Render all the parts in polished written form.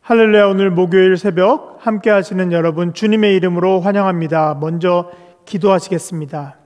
할렐루야. 오늘 목요일 새벽 함께 하시는 여러분 주님의 이름으로 환영합니다. 먼저 기도하시겠습니다.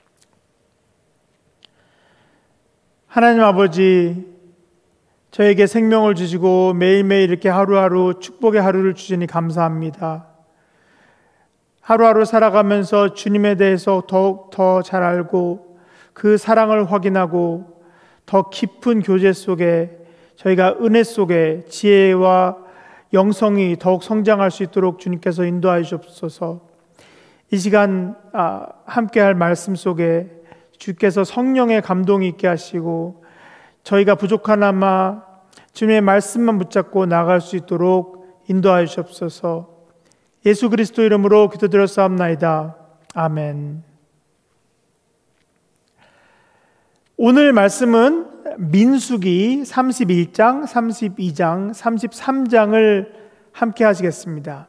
하나님 아버지, 저에게 생명을 주시고 매일매일 이렇게 하루하루 축복의 하루를 주시니 감사합니다. 하루하루 살아가면서 주님에 대해서 더욱 더 잘 알고 그 사랑을 확인하고 더 깊은 교제 속에 저희가 은혜 속에 지혜와 영성이 더욱 성장할 수 있도록 주님께서 인도하여 주옵소서. 이 시간 함께할 말씀 속에 주께서 성령의 감동이 있게 하시고 저희가 부족하나마 주님의 말씀만 붙잡고 나아갈 수 있도록 인도하여 주옵소서. 예수 그리스도 이름으로 기도드렸사옵나이다. 아멘. 오늘 말씀은 민수기 31장, 32장, 33장을 함께 하시겠습니다.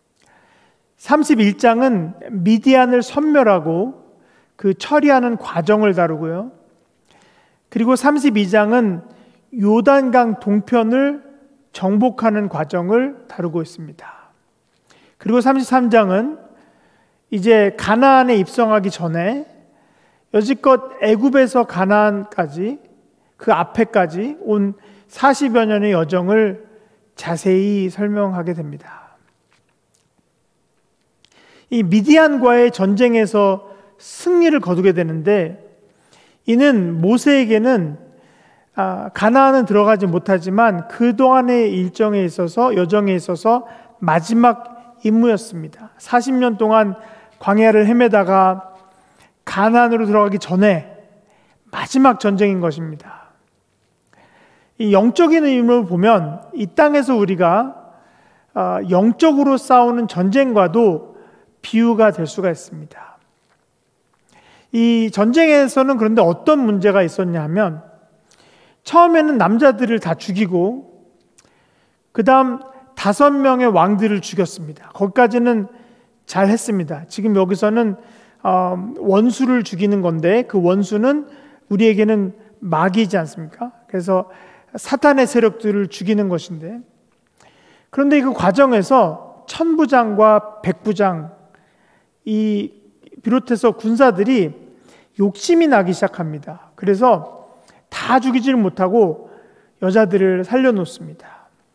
31장은 미디안을 섬멸하고 그 처리하는 과정을 다루고요. 그리고 32장은 요단강 동편을 정복하는 과정을 다루고 있습니다. 그리고 33장은 이제 가나안에 입성하기 전에 여지껏 애굽에서 가나안까지 그 앞에까지 온 40여 년의 여정을 자세히 설명하게 됩니다. 이 미디안과의 전쟁에서 승리를 거두게 되는데 이는 모세에게는 가나안은 들어가지 못하지만 그동안의 일정에 있어서 여정에 있어서 마지막 임무였습니다. 40년 동안 광야를 헤매다가 가나안으로 들어가기 전에 마지막 전쟁인 것입니다. 이 영적인 의미를 보면 이 땅에서 우리가 영적으로 싸우는 전쟁과도 비유가 될 수가 있습니다. 이 전쟁에서는 그런데 어떤 문제가 있었냐 하면 처음에는 남자들을 다 죽이고 그 다음 5명의 왕들을 죽였습니다. 거기까지는 잘 했습니다. 지금 여기서는 원수를 죽이는 건데 그 원수는 우리에게는 마귀이지 않습니까? 그래서 사탄의 세력들을 죽이는 것인데, 그런데 그 과정에서 천부장과 백부장 이 비롯해서 군사들이 욕심이 나기 시작합니다. 그래서 다 죽이지를 못하고 여자들을 살려놓습니다.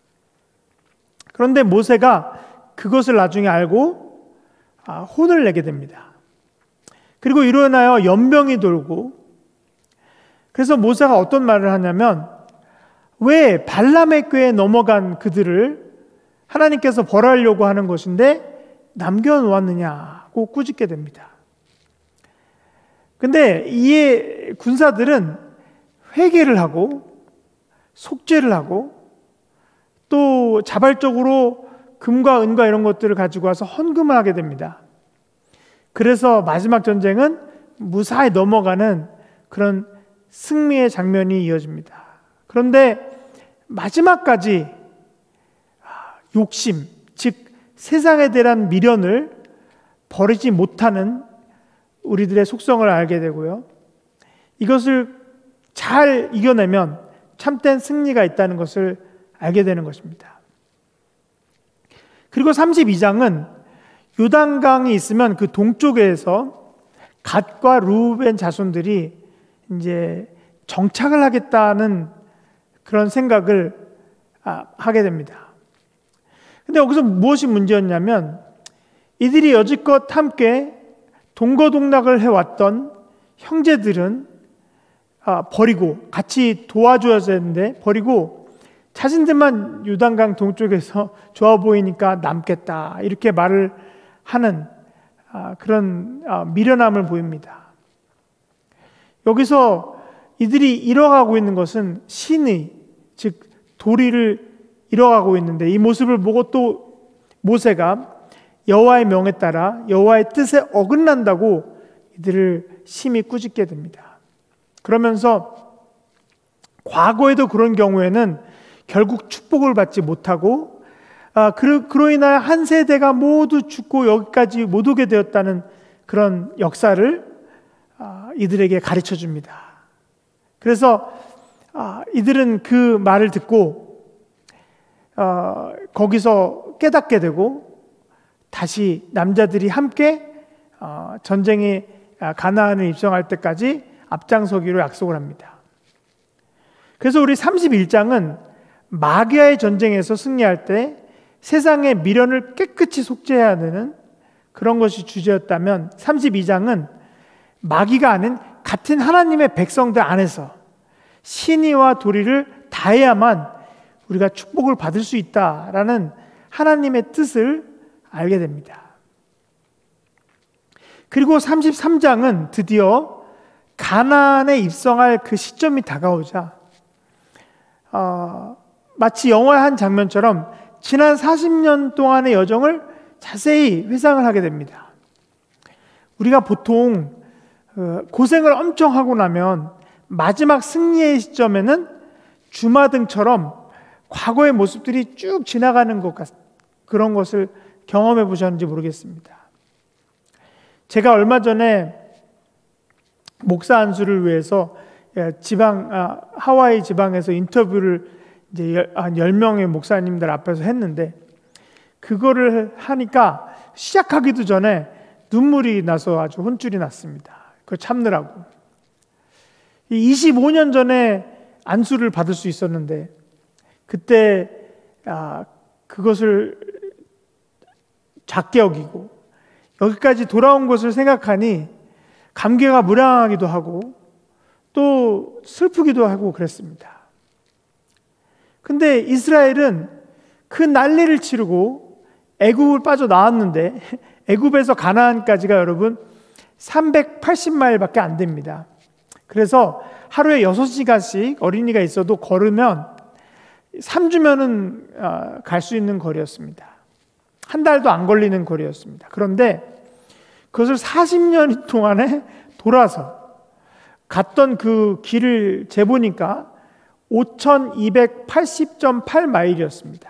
그런데 모세가 그것을 나중에 알고 혼을 내게 됩니다. 그리고 이로 인하여 연병이 돌고, 그래서 모세가 어떤 말을 하냐면 왜 발람의 꾀에 넘어간 그들을 하나님께서 벌하려고 하는 것인데 남겨놓았느냐고 꾸짖게 됩니다. 근데 이에 군사들은 회개를 하고 속죄를 하고 또 자발적으로 금과 은과 이런 것들을 가지고 와서 헌금을 하게 됩니다. 그래서 마지막 전쟁은 무사히 넘어가는 그런 승리의 장면이 이어집니다. 그런데 마지막까지 욕심, 즉 세상에 대한 미련을 버리지 못하는 우리들의 속성을 알게 되고요. 이것을 잘 이겨내면 참된 승리가 있다는 것을 알게 되는 것입니다. 그리고 32장은 요단강이 있으면 그 동쪽에서 갓과 루벤 자손들이 이제 정착을 하겠다는 그런 생각을 하게 됩니다. 근데 여기서 무엇이 문제였냐면 이들이 여지껏 함께 동거동락을 해왔던 형제들은 버리고 같이 도와줘야 되는데 버리고 자신들만 요단강 동쪽에서 좋아 보이니까 남겠다 이렇게 말을 하는 그런 미련함을 보입니다. 여기서 이들이 잃어가고 있는 것은 신의, 즉 도리를 잃어가고 있는데 이 모습을 보고 또 모세가 여호와의 명에 따라 여호와의 뜻에 어긋난다고 이들을 심히 꾸짖게 됩니다. 그러면서 과거에도 그런 경우에는 결국 축복을 받지 못하고 그로 인하여 한 세대가 모두 죽고 여기까지 못 오게 되었다는 그런 역사를 이들에게 가르쳐 줍니다. 그래서 이들은 그 말을 듣고 거기서 깨닫게 되고 다시 남자들이 함께 전쟁에 가나안을 입성할 때까지 앞장서기로 약속을 합니다. 그래서 우리 31장은 마귀와의 전쟁에서 승리할 때 세상의 미련을 깨끗이 속죄해야 되는 그런 것이 주제였다면, 32장은 마귀가 아닌 같은 하나님의 백성들 안에서 신의와 도리를 다해야만 우리가 축복을 받을 수 있다라는 하나님의 뜻을 알게 됩니다. 그리고 33장은 드디어 가나안에 입성할 그 시점이 다가오자 마치 영화의 한 장면처럼 지난 40년 동안의 여정을 자세히 회상을 하게 됩니다. 우리가 보통 고생을 엄청 하고 나면 마지막 승리의 시점에는 주마등처럼 과거의 모습들이 쭉 지나가는 것 같은 그런 것을 경험해 보셨는지 모르겠습니다. 제가 얼마 전에 목사 안수를 위해서 하와이 지방에서 인터뷰를 이제 한 10명의 목사님들 앞에서 했는데, 그거를 하니까 시작하기도 전에 눈물이 나서 아주 혼쭐이 났습니다. 그걸 참느라고. 25년 전에 안수를 받을 수 있었는데 그때 그것을 작게 여기고 여기까지 돌아온 것을 생각하니 감개가 무량하기도 하고 또 슬프기도 하고 그랬습니다. 근데 이스라엘은 그 난리를 치르고 애굽을 빠져나왔는데 애굽에서 가나안까지가 여러분 380마일밖에 안 됩니다. 그래서 하루에 6시간씩 어린이가 있어도 걸으면 3주면은 갈 수 있는 거리였습니다. 한 달도 안 걸리는 거리였습니다. 그런데 그것을 40년 동안에 돌아서 갔던 그 길을 재보니까 5280.8마일이었습니다.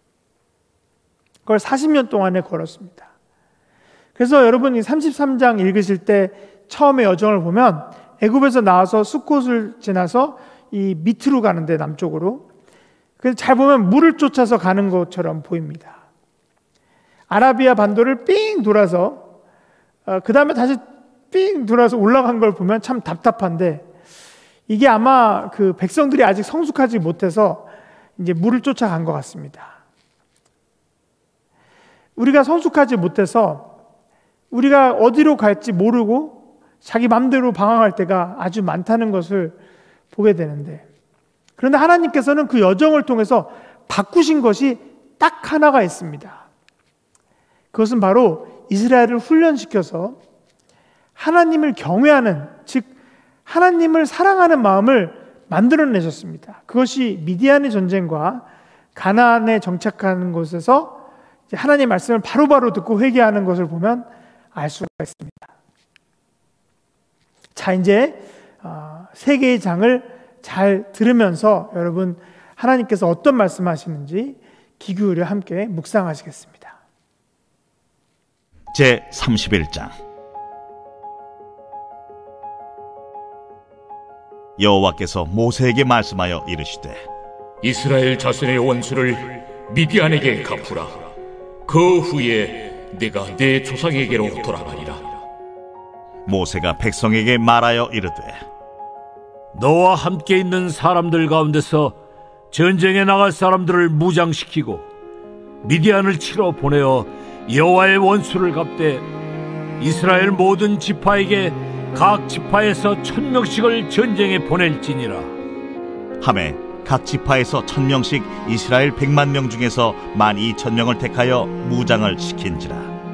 그걸 40년 동안에 걸었습니다. 그래서 여러분이 33장 읽으실 때 처음에 여정을 보면 애굽에서 나와서 숫곳을 지나서 이 밑으로 가는데 남쪽으로, 그래서 잘 보면 물을 쫓아서 가는 것처럼 보입니다. 아라비아 반도를 삥 돌아서 그 다음에 다시 삥 돌아서 올라간 걸 보면 참 답답한데, 이게 아마 그 백성들이 아직 성숙하지 못해서 이제 물을 쫓아간 것 같습니다. 우리가 성숙하지 못해서 우리가 어디로 갈지 모르고 자기 마음대로 방황할 때가 아주 많다는 것을 보게 되는데, 그런데 하나님께서는 그 여정을 통해서 바꾸신 것이 딱 하나가 있습니다. 그것은 바로 이스라엘을 훈련시켜서 하나님을 경외하는, 즉 하나님을 사랑하는 마음을 만들어내셨습니다. 그것이 미디안의 전쟁과 가나안에 정착하는 곳에서 하나님의 말씀을 바로바로 듣고 회개하는 것을 보면 알 수가 있습니다. 자, 이제 세 개의 장을 잘 들으면서 여러분 하나님께서 어떤 말씀하시는지 귀 기울여 함께 묵상하시겠습니다. 제 31장. 여호와께서 모세에게 말씀하여 이르시되, 이스라엘 자손의 원수를 미디안에게 갚으라. 그 후에 내가 내 조상에게로 돌아가리라. 모세가 백성에게 말하여 이르되, 너와 함께 있는 사람들 가운데서 전쟁에 나갈 사람들을 무장시키고 미디안을 치러 보내어 여호와의 원수를 갚되 이스라엘 모든 지파에게 각 지파에서 1000명씩을 전쟁에 보낼지니라 하매 각 지파에서 1000명씩 이스라엘 100만 명 중에서 12000명을 택하여 무장을 시킨지라.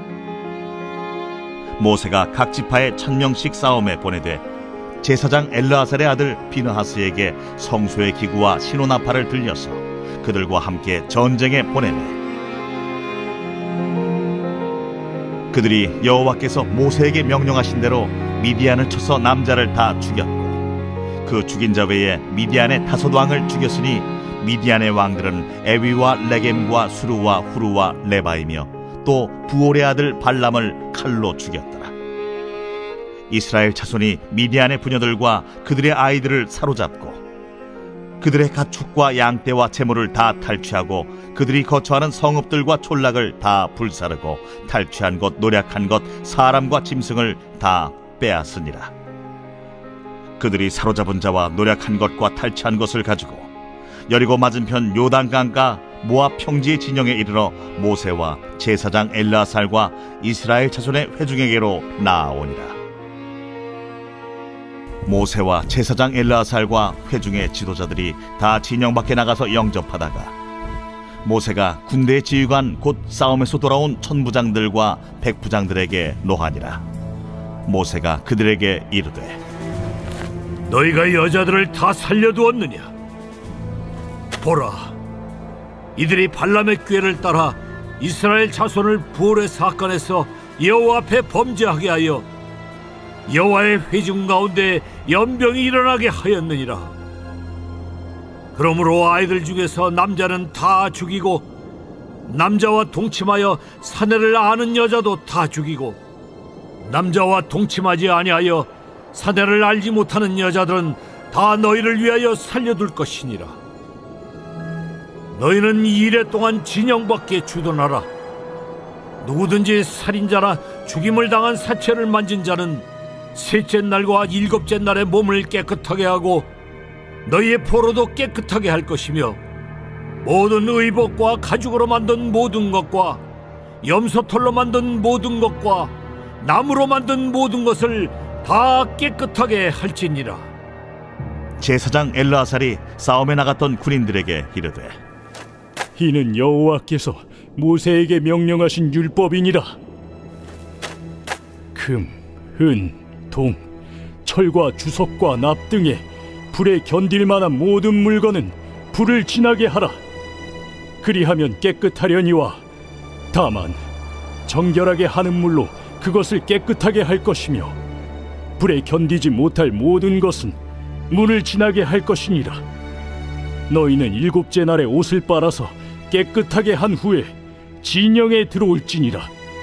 모세가 각 지파에 1000명씩 싸움에 보내되 제사장 엘르아살의 아들 비느하스에게 성소의 기구와 시노나팔을 들려서 그들과 함께 전쟁에 보내매, 그들이 여호와께서 모세에게 명령하신 대로 미디안을 쳐서 남자를 다 죽였고, 그 죽인 자 외에 미디안의 5왕을 죽였으니 미디안의 왕들은 에위와 레겜과 수르와 후르와 레바이며 또 부올의 아들 발람을 칼로 죽였더라. 이스라엘 자손이 미디안의 부녀들과 그들의 아이들을 사로잡고 그들의 가축과 양떼와 재물을 다 탈취하고 그들이 거처하는 성읍들과 촌락을 다 불사르고 탈취한 것, 노략한 것, 사람과 짐승을 다 빼앗으니라. 그들이 사로잡은 자와 노략한 것과 탈취한 것을 가지고 여리고 맞은편 요단강가 모압 평지의 진영에 이르러 모세와 제사장 엘르아살과 이스라엘 자손의 회중에게로 나아오니라. 모세와 제사장 엘르아살과 회중의 지도자들이 다 진영 밖에 나가서 영접하다가 모세가 군대의 지휘관 곧 싸움에서 돌아온 천부장들과 백부장들에게 노하니라. 모세가 그들에게 이르되 너희가 여자들을 다 살려두었느냐? 보라, 이들이 발람의 꾀를 따라 이스라엘 자손을 부올의 사건에서 여호와 앞에 범죄하게 하여 여호와의 회중 가운데 연병이 일어나게 하였느니라. 그러므로 아이들 중에서 남자는 다 죽이고 남자와 동침하여 사내를 아는 여자도 다 죽이고 남자와 동침하지 아니하여 사내를 알지 못하는 여자들은 다 너희를 위하여 살려둘 것이니라. 너희는 2일 동안 진영 밖에 주둔하라. 누구든지 살인자나 죽임을 당한 사체를 만진 자는 셋째 날과 7째 날에 몸을 깨끗하게 하고 너희의 포로도 깨끗하게 할 것이며 모든 의복과 가죽으로 만든 모든 것과 염소털로 만든 모든 것과 나무로 만든 모든 것을 다 깨끗하게 할지니라. 제사장 엘르아살이 싸움에 나갔던 군인들에게 이르되 이는 여호와께서 모세에게 명령하신 율법이니라. 금, 은, 동, 철과 주석과 납 등에 불에 견딜 만한 모든 물건은 불을 지나게 하라. 그리하면 깨끗하려니와 다만 정결하게 하는 물로 그것을 깨끗하게 할 것이며 불에 견디지 못할 모든 것은 물을 지나게 할 것이니라. 너희는 7째 날에 옷을 빨아서 깨끗하게 한 후에 진영에 들어올지니라.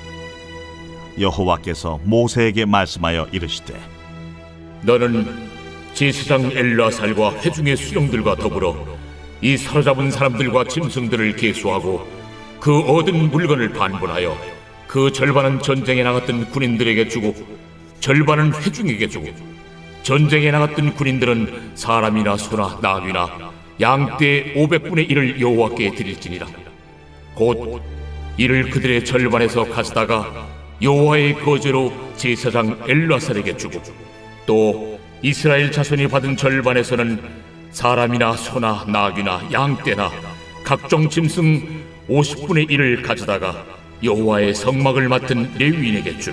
여호와께서 모세에게 말씀하여 이르시되 너는 제사장 엘르아살과 회중의 수령들과 더불어 이 사로잡은 사람들과 짐승들을 계수하고 그 얻은 물건을 반분하여 그 절반은 전쟁에 나갔던 군인들에게 주고 절반은 회중에게 주고 전쟁에 나갔던 군인들은 사람이나 소나 나귀나 양떼 500분의 1을 여호와께 드릴지니라. 곧 이를 그들의 절반에서 가져다가 여호와의 거제로 제사장 엘르아살에게 주고 또 이스라엘 자손이 받은 절반에서는 사람이나 소나 나귀나 양떼나 각종 짐승 50분의 1을 가져다가 여호와의 성막을 맡은 레위인에게 주라.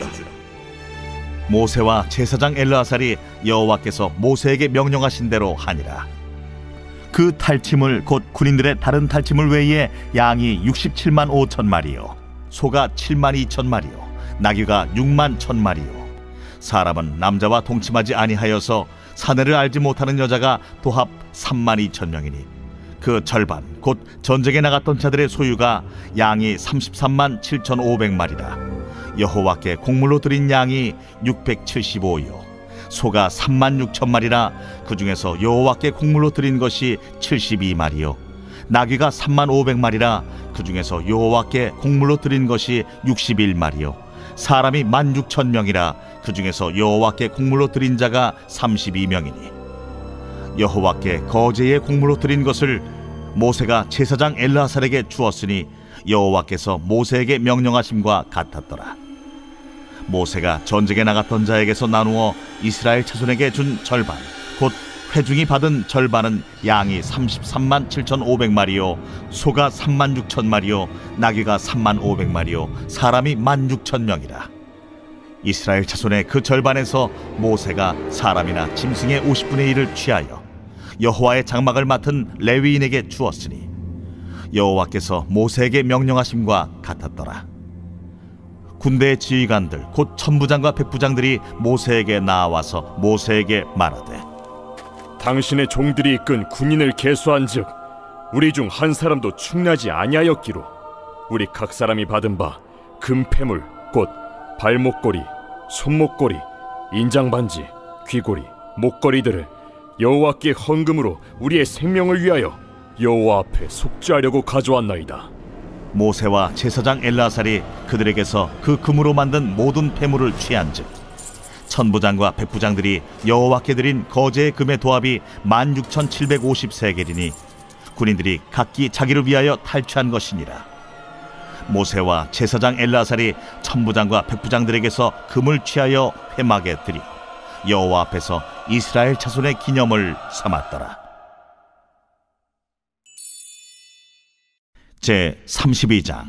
모세와 제사장 엘르아살이 여호와께서 모세에게 명령하신 대로 하니라. 그 탈취물 곧 군인들의 다른 탈취물 외에 양이 67만 5천 마리요 소가 7만 2천 마리요 나귀가 6만 1천 마리요 사람은 남자와 동침하지 아니하여서 사내를 알지 못하는 여자가 도합 3만 2천 명이니 그 절반 곧 전쟁에 나갔던 자들의 소유가 양이 33만 7,500마리라. 여호와께 곡물로 드린 양이 675요 소가 3만 6천 마리라. 그 중에서 여호와께 곡물로 드린 것이 72마리요 나귀가 3만 500마리라. 그 중에서 여호와께 곡물로 드린 것이 61마리요 사람이 16,000명이라. 그 중에서 여호와께 곡물로 드린 자가 32명이니 여호와께 거제의 곡물로 드린 것을 모세가 제사장 엘르아살에게 주었으니 여호와께서 모세에게 명령하심과 같았더라. 모세가 전쟁에 나갔던 자에게서 나누어 이스라엘 자손에게 준 절반 곧 회중이 받은 절반은 양이 33만 7,500마리요 소가 3만 6천 마리요 나귀가 3만 500마리요 사람이 16,000명이라. 이스라엘 자손의 그 절반에서 모세가 사람이나 짐승의 50분의 1을 취하여 여호와의 장막을 맡은 레위인에게 주었으니 여호와께서 모세에게 명령하심과 같았더라. 군대의 지휘관들 곧 천부장과 백부장들이 모세에게 나와서 모세에게 말하되 당신의 종들이 이끈 군인을 계수한즉 우리 중 한 사람도 충나지 아니하였기로 우리 각 사람이 받은 바 금패물 곧 발목걸이, 손목걸이, 인장반지, 귀고리, 목걸이들을 여호와께 헌금으로 우리의 생명을 위하여 여호와 앞에 속죄하려고 가져왔나이다. 모세와 제사장 엘르아살이 그들에게서 그 금으로 만든 모든 폐물을 취한즉 천부장과 백부장들이 여호와께 드린 거제의 금의 도합이 16,750세겔이니 군인들이 각기 자기를 위하여 탈취한 것이니라. 모세와 제사장 엘르아살이 천부장과 백부장들에게서 금을 취하여 회막에 드려 여호와 앞에서 이스라엘 자손의 기념을 삼았더라. 제 32장.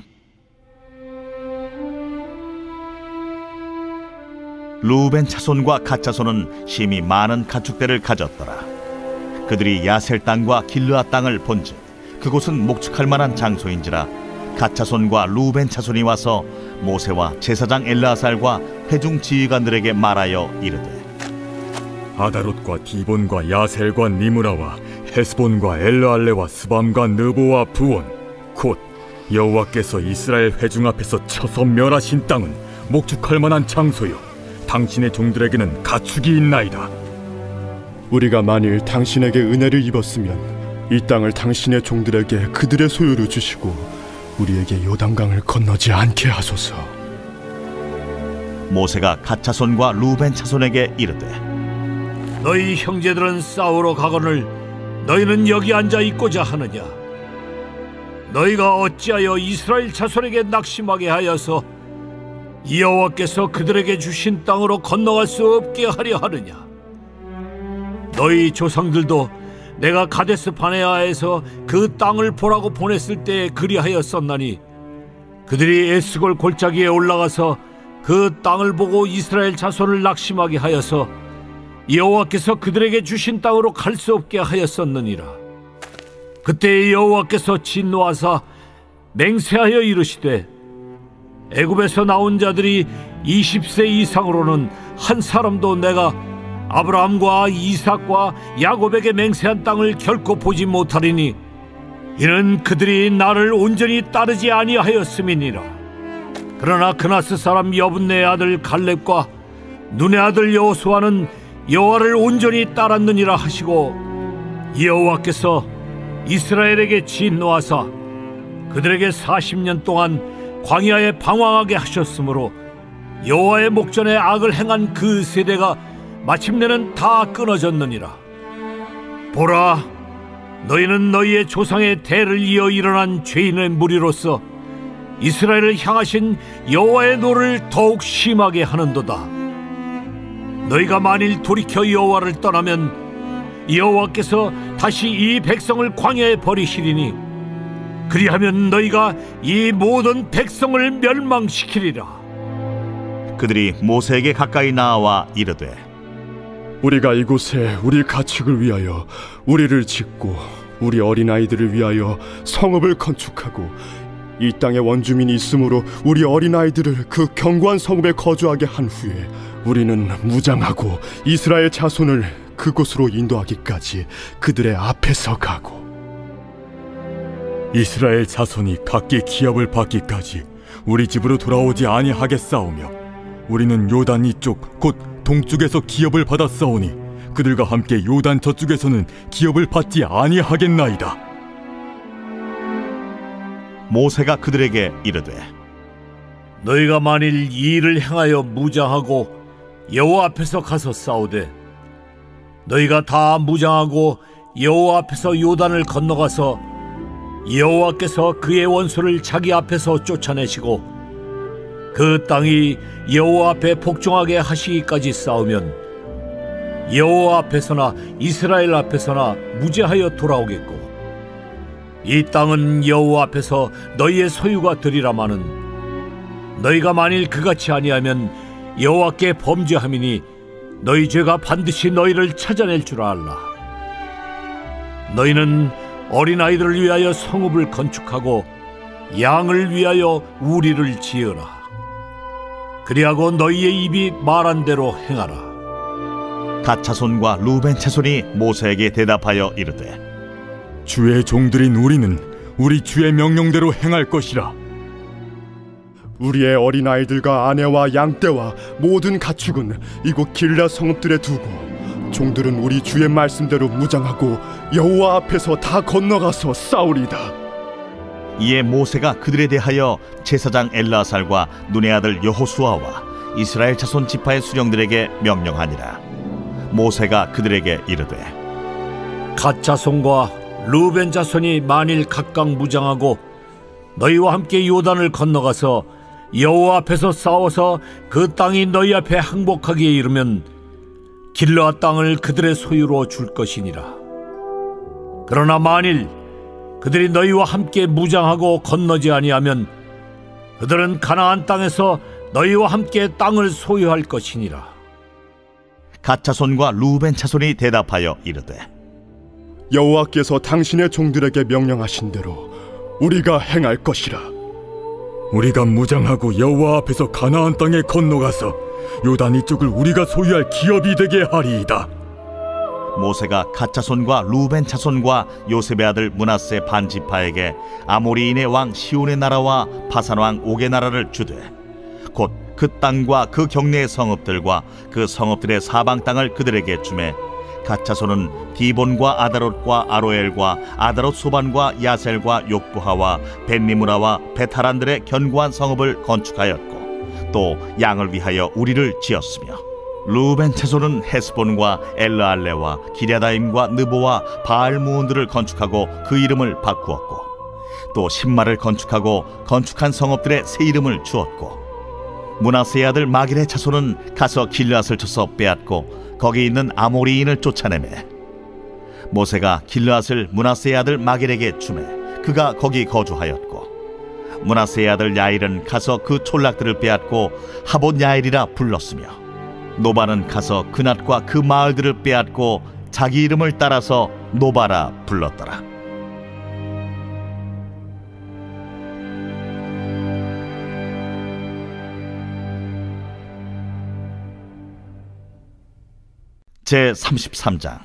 루벤 차손과 갓 차손은 심히 많은 가축대를 가졌더라. 그들이 야셀 땅과 길르앗 땅을 본즉 그곳은 목축할 만한 장소인지라 갓 차손과 루벤 차손이 와서 모세와 제사장 엘르아살과 회중 지휘관들에게 말하여 이르되 아다롯과 디본과 야셀과 니므라와 헤스본과 엘르알레와 스밤과 느보와 부온 곧 여호와께서 이스라엘 회중 앞에서 쳐서 멸하신 땅은 목축할 만한 장소요 당신의 종들에게는 가축이 있나이다. 우리가 만일 당신에게 은혜를 입었으면 이 땅을 당신의 종들에게 그들의 소유로 주시고 우리에게 요단강을 건너지 않게 하소서. 모세가 갓 차손과 루벤 차손에게 이르되 너희 형제들은 싸우러 가거늘 너희는 여기 앉아 있고자 하느냐? 너희가 어찌하여 이스라엘 자손에게 낙심하게 하여서 여호와께서 그들에게 주신 땅으로 건너갈 수 없게 하려 하느냐? 너희 조상들도 내가 가데스 바네아에서 그 땅을 보라고 보냈을 때 그리하였었나니 그들이 에스골 골짜기에 올라가서 그 땅을 보고 이스라엘 자손을 낙심하게 하여서 여호와께서 그들에게 주신 땅으로 갈 수 없게 하였었느니라. 그때 여호와께서 진노하사 맹세하여 이르시되 애굽에서 나온 자들이 20세 이상으로는 한 사람도 내가 아브라함과 이삭과 야곱에게 맹세한 땅을 결코 보지 못하리니 이는 그들이 나를 온전히 따르지 아니하였음이니라. 그러나 그나스 사람 여분네의 아들 갈렙과 눈의 아들 여호수아는 여호와를 온전히 따랐느니라 하시고 여호와께서 이스라엘에게 진노하사 그들에게 40년 동안 광야에 방황하게 하셨으므로 여호와의 목전에 악을 행한 그 세대가 마침내는 다 끊어졌느니라. 보라, 너희는 너희의 조상의 대를 이어 일어난 죄인의 무리로서 이스라엘을 향하신 여호와의 노를 더욱 심하게 하는도다. 너희가 만일 돌이켜 여호와를 떠나면 여호와께서 다시 이 백성을 광야에 버리시리니 그리하면 너희가 이 모든 백성을 멸망시키리라. 그들이 모세에게 가까이 나와 이르되 우리가 이곳에 우리 가축을 위하여 우리를 짓고 우리 어린아이들을 위하여 성읍을 건축하고 이 땅에 원주민이 있으므로 우리 어린아이들을 그 견고한 성읍에 거주하게 한 후에 우리는 무장하고 이스라엘 자손을 그곳으로 인도하기까지 그들의 앞에서 가고 이스라엘 자손이 각기 기업을 받기까지 우리 집으로 돌아오지 아니하겠사오며 우리는 요단 이쪽 곧 동쪽에서 기업을 받았사오니 그들과 함께 요단 저쪽에서는 기업을 받지 아니하겠나이다. 모세가 그들에게 이르되 너희가 만일 이 일을 행하여 무장하고 여호와 앞에서 가서 싸우되 너희가 다 무장하고 여호와 앞에서 요단을 건너가서 여호와께서 그의 원수를 자기 앞에서 쫓아내시고 그 땅이 여호와 앞에 복종하게 하시기까지 싸우면 여호와 앞에서나 이스라엘 앞에서나 무죄하여 돌아오겠고 이 땅은 여호와 앞에서 너희의 소유가 되리라마는 너희가 만일 그같이 아니하면 여호와께 범죄함이니 너희 죄가 반드시 너희를 찾아낼 줄 알라. 너희는 어린아이들을 위하여 성읍을 건축하고 양을 위하여 우리를 지으라. 그리하고 너희의 입이 말한 대로 행하라. 갓 차손과 루벤 차손이 모세에게 대답하여 이르되 주의 종들인 우리는 우리 주의 명령대로 행할 것이라. 우리의 어린아이들과 아내와 양떼와 모든 가축은 이곳 길라 성읍들에 두고 종들은 우리 주의 말씀대로 무장하고 여호와 앞에서 다 건너가서 싸우리다. 이에 모세가 그들에 대하여 제사장 엘라살과 눈의 아들 여호수아와 이스라엘 자손 지파의 수령들에게 명령하니라. 모세가 그들에게 이르되 갓 자손과 르우벤 자손이 만일 각각 무장하고 너희와 함께 요단을 건너가서 여호와 앞에서 싸워서 그 땅이 너희 앞에 항복하기에 이르면 길르앗 땅을 그들의 소유로 줄 것이니라. 그러나 만일 그들이 너희와 함께 무장하고 건너지 아니하면 그들은 가나안 땅에서 너희와 함께 땅을 소유할 것이니라. 갓 자손과 루벤 자손이 대답하여 이르되 여호와께서 당신의 종들에게 명령하신 대로 우리가 행할 것이라. 우리가 무장하고 여호와 앞에서 가나안 땅에 건너가서 요단 이쪽을 우리가 소유할 기업이 되게 하리이다. 모세가 갓 자손과 루벤 자손과 요셉의 아들 므낫세 반 지파에게 아모리인의 왕 시온의 나라와 바산 왕 옥의 나라를 주되 곧 그 땅과 그 경내의 성읍들과 그 성읍들의 사방 땅을 그들에게 주매 갓 자손은 디본과 아다롯과 아로엘과 아다롯 소반과 야셀과 욕부하와 벤니무라와 베타란들의 견고한 성읍을 건축하였고 또 양을 위하여 우리를 지었으며 루벤 자손은 헤스본과 엘르알레와 기랴다임과 느보와 바알무온들을 건축하고 그 이름을 바꾸었고 또 신마를 건축하고 건축한 성읍들의 새 이름을 주었고 므낫세의 아들 마길의 자손은 가서 길르앗을 쳐서 빼앗고 거기 있는 아모리인을 쫓아내매 모세가 길르앗을 므낫세의 아들 마길에게 주매 그가 거기 거주하였고 므낫세의 아들 야일은 가서 그 촌락들을 빼앗고 하봇 야일이라 불렀으며 노바는 가서 그낫과 그 마을들을 빼앗고 자기 이름을 따라서 노바라 불렀더라. 제 33장.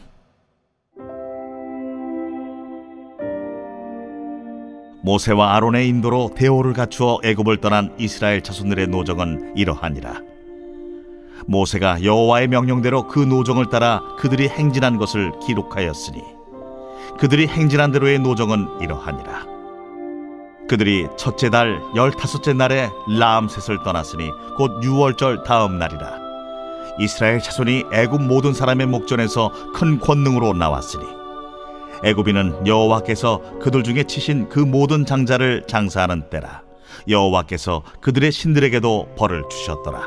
모세와 아론의 인도로 대오를 갖추어 애굽을 떠난 이스라엘 자손들의 노정은 이러하니라. 모세가 여호와의 명령대로 그 노정을 따라 그들이 행진한 것을 기록하였으니 그들이 행진한 대로의 노정은 이러하니라. 그들이 첫째 달 15째 날에 라암셋을 떠났으니 곧 6월절 다음 날이라. 이스라엘 자손이 애굽 모든 사람의 목전에서 큰 권능으로 나왔으니 애굽인은 여호와께서 그들 중에 치신 그 모든 장자를 장사하는 때라. 여호와께서 그들의 신들에게도 벌을 주셨더라.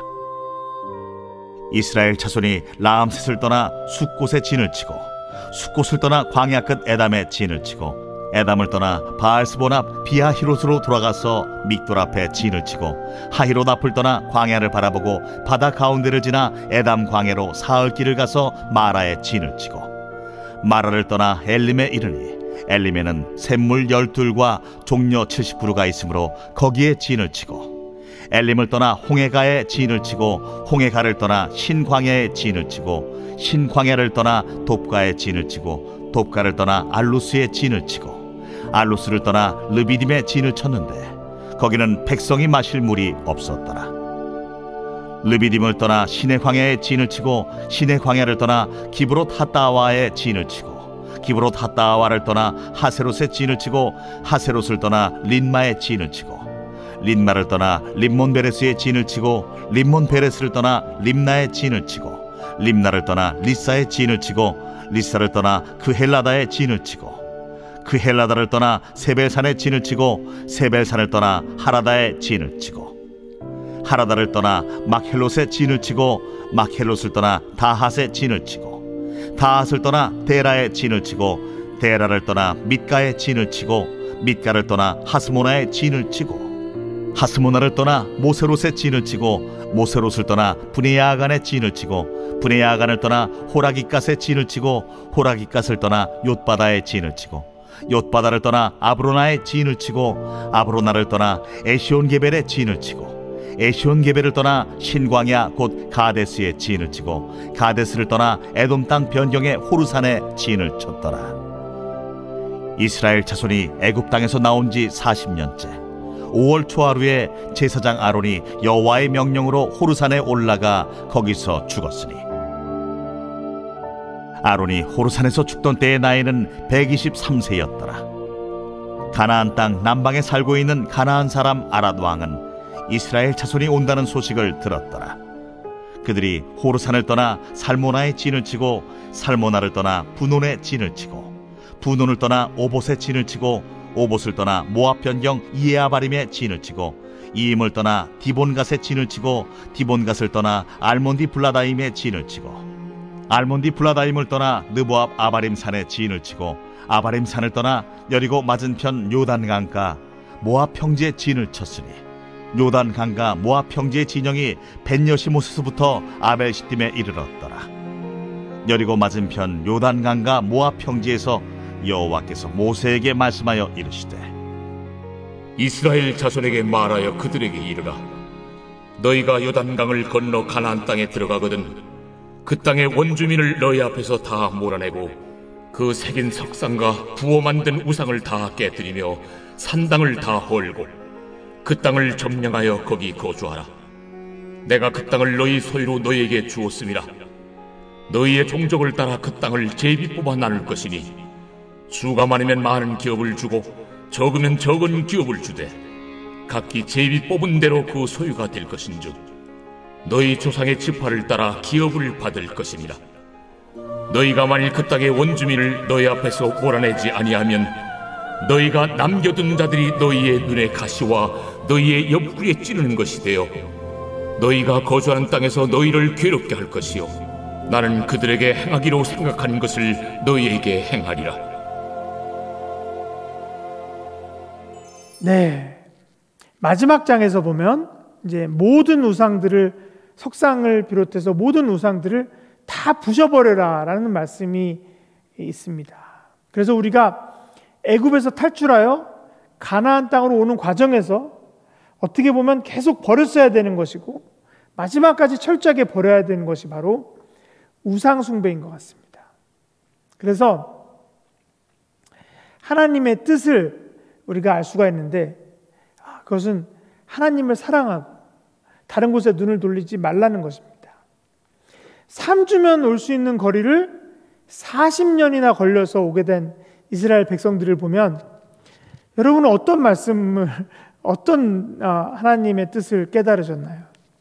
이스라엘 자손이 라암셋을 떠나 숫곳에 진을 치고 숫곳을 떠나 광야 끝 에담에 진을 치고 에담을 떠나 바알스본 앞 비하히롯으로 돌아가서 믹돌 앞에 진을 치고 하히롯 앞을 떠나 광야를 바라보고 바다 가운데를 지나 에담 광야로 사흘길을 가서 마라에 진을 치고 마라를 떠나 엘림에 이르니 엘림에는 샘물 12과 종려 70그루가 있으므로 거기에 진을 치고 엘림을 떠나 홍해가에 진을 치고 홍해가를 떠나 신광야에 진을 치고 신광야를 떠나 돕가에 진을 치고 돕가를 떠나 알루스에 진을 치고 알루스를 떠나 르비딤에 진을 쳤는데 거기는 백성이 마실 물이 없었더라. 르비딤을 떠나 시내 광야에 진을 치고 시내 광야를 떠나 기브롯 핫다와에 진을 치고 기브롯 핫다와를 떠나 하세롯에 진을 치고 하세롯을 떠나 린마에 진을 치고 린마를 떠나 림몬 베레스에 진을 치고 림몬 베레스를 떠나 림나에 진을 치고 림나를 떠나 리사에 진을 치고 리사를 떠나 그 헬라다에 진을 치고 그 헬라다를 떠나 세벨산에 진을 치고 세벨산을 떠나 하라다에 진을 치고 하라다를 떠나 막헬롯에 진을 치고 막헬롯을 떠나 다핫에 진을 치고 다핫을 떠나 데라에 진을 치고 데라를 떠나 밑가에 진을 치고 밑가를 떠나 하스모나에 진을 치고 하스모나를 떠나 모세롯에 진을 치고 모세롯을 떠나 브네야아간에 진을 치고 브네야아간을 떠나 호라깃갓에 진을 치고 호라깃갓을 떠나 욤바다에 진을 치고 욤바다를 떠나 아브로나에 진을 치고 아브로나를 떠나 에시온게벨에 진을 치고 에시온게벨을 떠나 신광야 곧 가데스에 진을 치고 가데스를 떠나 에돔 땅 변경의 호르산에 진을 쳤더라. 이스라엘 자손이 애굽 땅에서 나온 지 40년째 5월 초하루에 제사장 아론이 여호와의 명령으로 호르산에 올라가 거기서 죽었으니 아론이 호르산에서 죽던 때의 나이는 123세였더라. 가나안 땅 남방에 살고 있는 가나안 사람 아랏 왕은 이스라엘 자손이 온다는 소식을 들었더라. 그들이 호르산을 떠나 살모나에 진을 치고 살모나를 떠나 분온에 진을 치고 분온을 떠나 오봇에 진을 치고 오봇을 떠나 모압 변경 이에아바림에 진을 치고 이임을 떠나 디본갓에 진을 치고 디본갓을 떠나 알몬디 블라다임에 진을 치고 알몬디 블라다임을 떠나 느보압 아바림 산에 진을 치고 아바림 산을 떠나 여리고 맞은편 요단강가 모압 평지에 진을 쳤으니 요단강가 모압 평지의 진영이 벤여시모스부터 아벨시딤에 이르렀더라. 여리고 맞은편 요단강가 모압 평지에서 여호와께서 모세에게 말씀하여 이르시되 이스라엘 자손에게 말하여 그들에게 이르라. 너희가 요단강을 건너 가나안 땅에 들어가거든 그 땅의 원주민을 너희 앞에서 다 몰아내고 그 새긴 석상과 부어 만든 우상을 다 깨뜨리며 산당을 다 헐고 그 땅을 점령하여 거기 거주하라. 내가 그 땅을 너희 소유로 너희에게 주었음이라. 너희의 종족을 따라 그 땅을 제비 뽑아 나눌 것이니 수가 많으면 많은 기업을 주고 적으면 적은 기업을 주되 각기 제비 뽑은 대로 그 소유가 될 것인즉 너희 조상의 지파를 따라 기업을 받을 것이니라. 너희가 만일 그 땅의 원주민을 너희 앞에서 몰아내지 아니하면 너희가 남겨둔 자들이 너희의 눈에 가시와 너희의 옆구리에 찌르는 것이 되어 너희가 거주하는 땅에서 너희를 괴롭게 할 것이요 나는 그들에게 행하기로 생각한 것을 너희에게 행하리라. 네, 마지막 장에서 보면 이제 모든 우상들을 석상을 비롯해서 모든 우상들을 다 부셔버려라 라는 말씀이 있습니다. 그래서 우리가 애굽에서 탈출하여 가나안 땅으로 오는 과정에서 어떻게 보면 계속 버렸어야 되는 것이고 마지막까지 철저하게 버려야 되는 것이 바로 우상 숭배인 것 같습니다. 그래서 하나님의 뜻을 우리가 알 수가 있는데 그것은 하나님을 사랑하고 다른 곳에 눈을 돌리지 말라는 것입니다. 3주면 올 수 있는 거리를 40년이나 걸려서 오게 된 이스라엘 백성들을 보면 여러분은 어떤 말씀을 어떤 하나님의 뜻을 깨달으셨나요?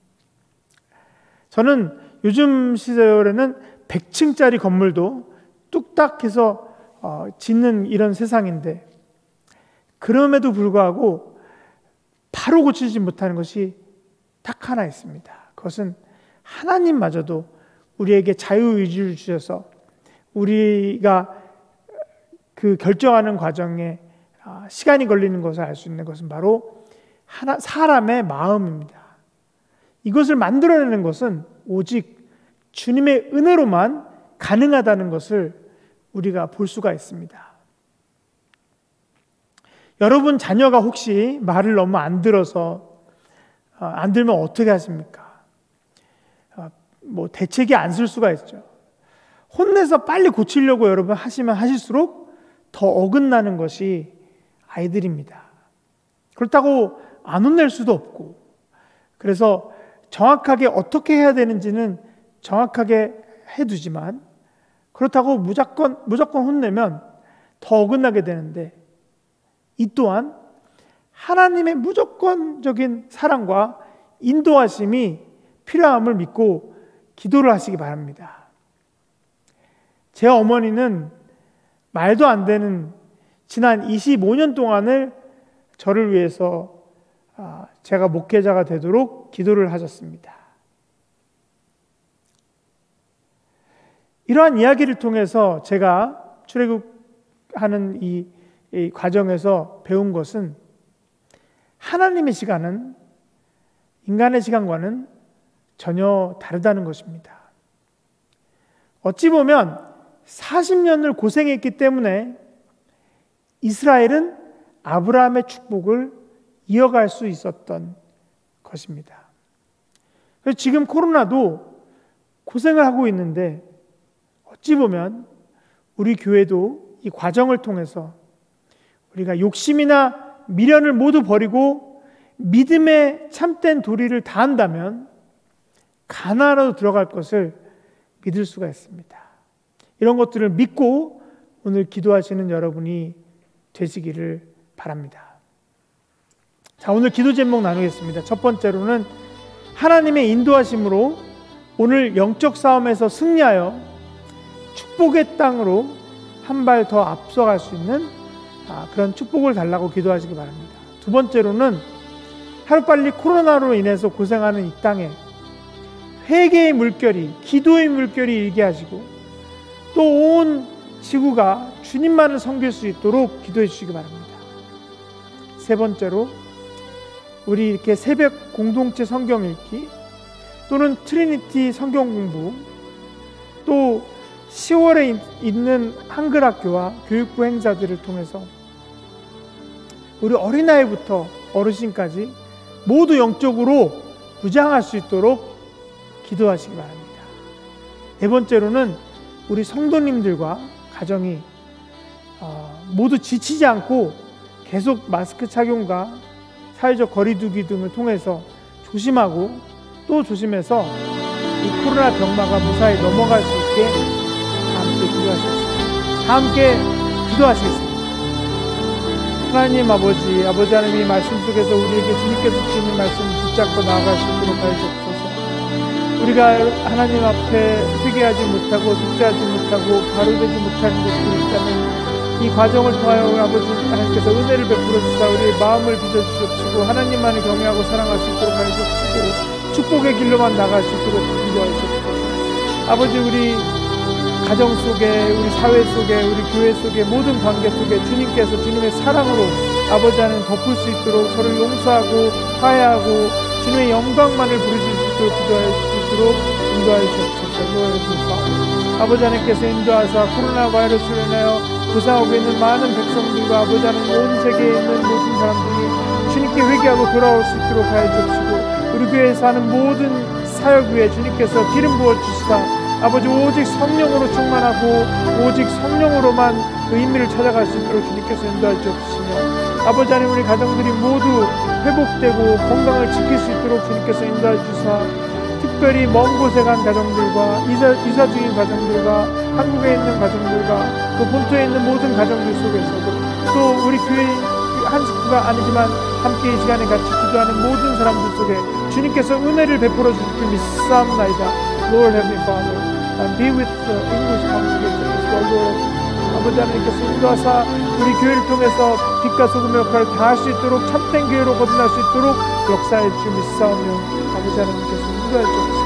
저는 요즘 시절에는 100층짜리 건물도 뚝딱 해서 짓는 이런 세상인데 그럼에도 불구하고 바로 고치지 못하는 것이 딱 하나 있습니다. 그것은 하나님마저도 우리에게 자유의지를 주셔서 우리가 그 결정하는 과정에 시간이 걸리는 것을 알 수 있는 것은 바로 사람의 마음입니다. 이것을 만들어내는 것은 오직 주님의 은혜로만 가능하다는 것을 우리가 볼 수가 있습니다. 여러분 자녀가 혹시 말을 너무 안 들어서 안 들면 어떻게 하십니까? 뭐 대책이 안 쓸 수가 있죠. 혼내서 빨리 고치려고 여러분 하시면 하실수록 더 어긋나는 것이 아이들입니다. 그렇다고 안 혼낼 수도 없고 그래서 정확하게 어떻게 해야 되는지는 정확하게 해두지만 그렇다고 무조건 혼내면 더 어긋나게 되는데 이 또한 하나님의 무조건적인 사랑과 인도하심이 필요함을 믿고 기도를 하시기 바랍니다. 제 어머니는 말도 안 되는 지난 25년 동안을 저를 위해서 제가 목회자가 되도록 기도를 하셨습니다. 이러한 이야기를 통해서 제가 출애굽하는 이 과정에서 배운 것은 하나님의 시간은 인간의 시간과는 전혀 다르다는 것입니다. 어찌 보면 40년을 고생했기 때문에 이스라엘은 아브라함의 축복을 이어갈 수 있었던 것입니다. 그래서 지금 코로나도 고생을 하고 있는데 어찌 보면 우리 교회도 이 과정을 통해서 우리가 욕심이나 미련을 모두 버리고 믿음의 참된 도리를 다한다면 가나안으로 들어갈 것을 믿을 수가 있습니다. 이런 것들을 믿고 오늘 기도하시는 여러분이 되시기를 바랍니다. 자, 오늘 기도 제목 나누겠습니다. 첫 번째로는 하나님의 인도하심으로 오늘 영적 싸움에서 승리하여 축복의 땅으로 한 발 더 앞서갈 수 있는 그런 축복을 달라고 기도하시기 바랍니다. 두 번째로는 하루빨리 코로나로 인해서 고생하는 이 땅에 회개의 물결이, 기도의 물결이 일게 하시고 또 온 지구가 주님만을 섬길 수 있도록 기도해 주시기 바랍니다. 세 번째로 우리 이렇게 새벽 공동체 성경 읽기 또는 트리니티 성경 공부, 또 10월에 있는 한글학교와 교육부 행사들을 통해서 우리 어린아이부터 어르신까지 모두 영적으로 부장할 수 있도록 기도하시기 바랍니다. 네 번째로는 우리 성도님들과 가정이 모두 지치지 않고 계속 마스크 착용과 사회적 거리두기 등을 통해서 조심하고 또 조심해서 이 코로나 병마가 무사히 넘어갈 수 있게 다 함께 기도하시겠습니다. 다 함께 기도하시겠습니다. 하나님 아버지 하나님이 말씀 속에서 우리에게 주님께서 주시는 말씀을 붙잡고 나아갈 수 있도록 하여 주옵소서. 우리가 하나님 앞에 회개하지 못하고 속죄하지 못하고 바로되지 못하는 것들이 있다면 이 과정을 통하여 아버지 하나님께서 은혜를 베풀어 주사 우리의 마음을 빚어주시옵시고 하나님만을 경외하고 사랑할 수 있도록 하여 주옵시고 축복의 길로만 나갈 수 있도록 인도하여 주옵소서. 아버지, 우리 가정 속에, 우리 사회 속에, 우리 교회 속에, 모든 관계 속에 주님께서 주님의 사랑으로 아버지 하나님 덮을 수 있도록 서로 용서하고 화해하고 주님의 영광만을 부르실 수 있도록 기도할 수 있도록 인도하여 주옵소서. 아버지 하나님께서 인도하사 코로나 바이러스로 인하여 고생하고 있는 많은 백성들과 아버지 하나님 온 세계에 있는 모든 사람들이 주님께 회개하고 돌아올 수 있도록 하여 주옵시고 우리 교회에서 하는 모든 사역 위에 주님께서 기름 부어 주시사 아버지 오직 성령으로 충만하고 오직 성령으로만 그 의미를 찾아갈 수 있도록 주님께서 인도하여 주시며 아버지 하나님 우리 가정들이 모두 회복되고 건강을 지킬 수 있도록 주님께서 인도하여 주사 특별히 먼 곳에 간 가정들과 이사 중인 가정들과 한국에 있는 가정들과 또 본토에 있는 모든 가정들 속에서도 또 우리 교회 한 식구가 아니지만 함께 이 시간에 같이 기도하는 모든 사람들 속에 주님께서 은혜를 베풀어 주실 줄 믿사옵나이다. Lord Heavenly Father, and be with the English congregation as well, Lord. 아버지 하나님께서 인도하사 우리 교회를 통해서 빛과 소금의 역할을 다할 수 있도록 참된 교회로 거듭날 수 있도록 역사해 주실 믿사오며 아버지 하나님께서 인도해 주옵소서.